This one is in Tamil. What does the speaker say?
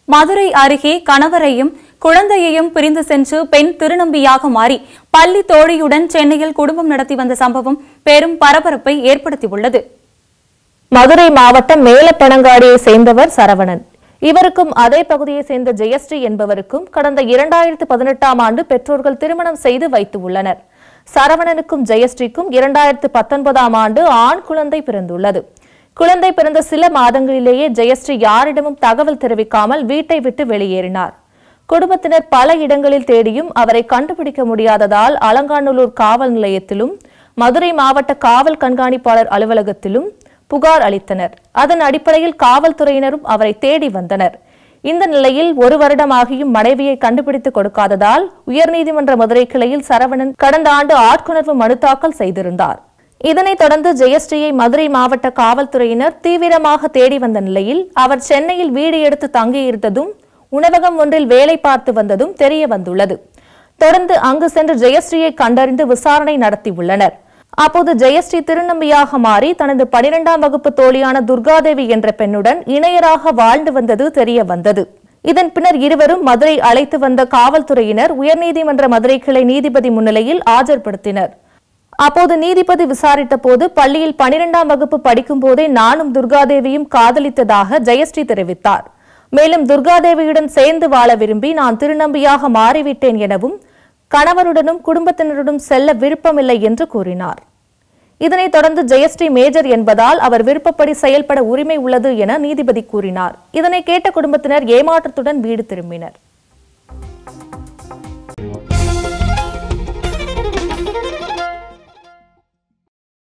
மதுரை அருகே கணவரையும் குழந்தையையும் பிரிந்து சென்று பெண் திருநம்பியாக மாறி பள்ளி தோழியுடன் சென்னையில் குடும்பம் நடத்தி வந்த சம்பவம் பெரும் பரபரப்பை ஏற்படுத்தியுள்ளது. மதுரை மாவட்டம் மேலப்பனங்காடியை சேர்ந்தவர் சரவணன். இவருக்கும் அதே பகுதியை சேர்ந்த ஜெயஸ்ரீ என்பவருக்கும் கடந்த 2018ஆம் ஆண்டு பெற்றோர்கள் திருமணம் செய்து வைத்து உள்ளனர். சரவணனுக்கும் ஜெயஸ்ரீக்கும் 2019ஆம் ஆண்டு ஆண் குழந்தை பிறந்துள்ளது. குழந்தை பிறந்த சில மாதங்களிலேயே ஜெயஸ்ரீ யாரிடமும் தகவல் தெரிவிக்காமல் வீட்டை விட்டு வெளியேறினார். குடும்பத்தினர் பல இடங்களில் தேடியும் அவரை கண்டுபிடிக்க முடியாததால் அலங்காநல்லூர் காவல் நிலையத்திலும் மதுரை மாவட்ட காவல் கண்காணிப்பாளர் அலுவலகத்திலும் புகார் அளித்தனர். அதன் அடிப்படையில் காவல்துறையினரும் அவரை தேடி வந்தனர். இந்த நிலையில் 1 வருடமாகியும் மனைவியை கண்டுபிடித்துக் கொடுக்காததால் உயர்நீதிமன்ற மதுரை கிளையில் சரவணன் கடந்த ஆண்டு ஆட்கொணர்வு மனு தாக்கல் செய்திருந்தார். இதனைத் தொடர்ந்து ஜெயஸ்ரீயை மதுரை மாவட்ட காவல்துறையினர் தீவிரமாக தேடி வந்த நிலையில் அவர் சென்னையில் வீடு எடுத்து தங்கியிருந்ததும் உணவகம் ஒன்றில் வேலை பார்த்து வந்ததும் தெரிய வந்துள்ளது. தொடர்ந்து அங்கு சென்று ஜெயஸ்ரீயை கண்டறிந்து விசாரணை நடத்தியுள்ளனர். அப்போது ஜெயஸ்ரீ திருநம்பியாக மாறி தனது 12ஆம் வகுப்பு தோழியான துர்காதேவி என்ற பெண்ணுடன் இணையராக வாழ்ந்து வந்தது தெரிய வந்தது. இதன் பின்னர் இருவரும் மதுரை அழைத்து வந்த காவல்துறையினர் உயர்நீதிமன்ற மதுரை கிளை நீதிபதி முன்னிலையில் ஆஜர்படுத்தினர். அப்போது நீதிபதி விசாரித்த போது பள்ளியில் 12ஆம் வகுப்பு படிக்கும் போதே நானும் துர்காதேவியும் காதலித்ததாக ஜெயஸ்ரீ தெரிவித்தார். மேலும் துர்காதேவியுடன் சேர்ந்து வாழ விரும்பி நான் திருநம்பியாக மாறிவிட்டேன் எனவும் கணவருடனும் குடும்பத்தினருடன் செல்ல விருப்பமில்லை என்று கூறினார். இதனைத் தொடர்ந்து ஜெயஸ்ரீ மேஜர் என்பதால் அவர் விருப்பப்படி செயல்பட உரிமை உள்ளது என நீதிபதி கூறினார். இதனை கேட்ட குடும்பத்தினர் ஏமாற்றத்துடன் வீடு திரும்பினர்.